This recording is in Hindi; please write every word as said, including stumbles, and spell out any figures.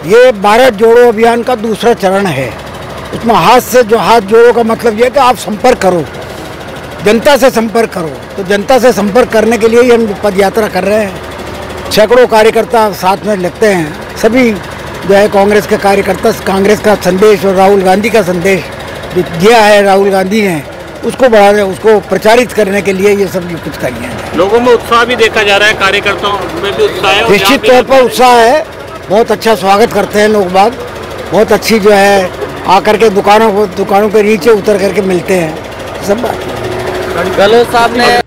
ये भारत जोड़ो अभियान का दूसरा चरण है। उसमें हाथ से जो हाथ जोड़ो का मतलब ये है कि आप संपर्क करो, जनता से संपर्क करो। तो जनता से संपर्क करने के लिए ही हम पद यात्रा कर रहे हैं। सैकड़ों कार्यकर्ता साथ में लगते हैं। सभी जो है कांग्रेस के कार्यकर्ता कांग्रेस का संदेश और राहुल गांधी का संदेश जो दिया है राहुल गांधी ने, उसको बढ़ाने, उसको प्रचारित करने के लिए ये सब कुछ करिए हैं। लोगों में उत्साह भी देखा जा रहा है, कार्यकर्ताओं में भी उत्साह है। निश्चित तौर पर उत्साह है, बहुत अच्छा स्वागत करते हैं लोग बाग, बहुत अच्छी जो है आकर के दुकानों को दुकानों पे नीचे उतर करके मिलते हैं सब बात। गहलोत साहब ने